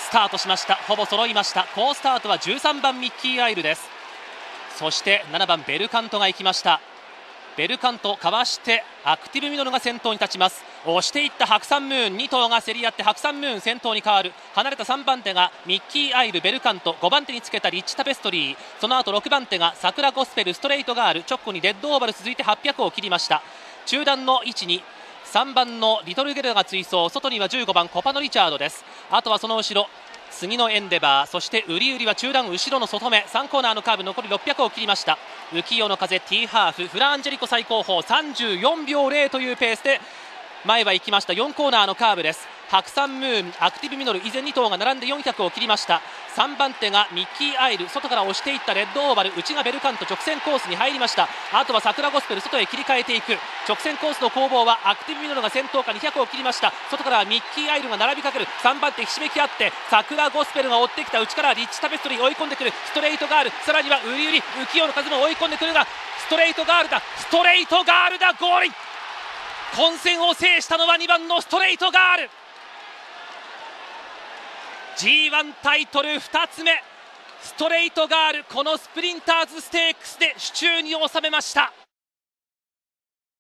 スタートしました。ほぼ揃いました。好スタートは13番ミッキーアイルです。そして7番ベルカントが行きました。ベルカントかわしてアクティブミノルが先頭に立ちます。押していった白山ムーン、2頭が競り合って白山ムーン先頭に変わる。離れた3番手がミッキーアイル、ベルカント、5番手につけたリッチタペストリー、その後6番手が桜ゴスペル、ストレートガール、直後にレッドオーバル続いて800を切りました。中段の位置に3番のリトルゲルが追走、外には15番コパノリチャードです。あとはその後ろ次のエンデバー、そしてウリウリは中段後ろの外目、3コーナーのカーブ残り600を切りました。浮世の風、ティーハーフ、フランジェリコ最高峰34秒0というペースで前は行きました。4コーナーのカーブです。白山ムーン、アクティブミノル、以前2頭が並んで400を切りました。3番手がミッキーアイル、外から押していったレッドオーバル、内がベルカント、直線コースに入りました。あとは桜ゴスペル、外へ切り替えていく。直線コースの攻防はアクティブミノルが先頭か200を切りました。外からはミッキーアイルが並びかける。3番手ひしめき合って桜ゴスペルが追ってきた。内からはリッチタペストリー追い込んでくる。ストレートガール、さらにはウリウリ、浮世の風も追い込んでくるが、ストレートガールだ、ストレートガールだ、ゴールイン。混戦を制したのは2番のストレートガール。 G1 タイトル2つ目、ストレートガール、このスプリンターズステークスで手中に収めました。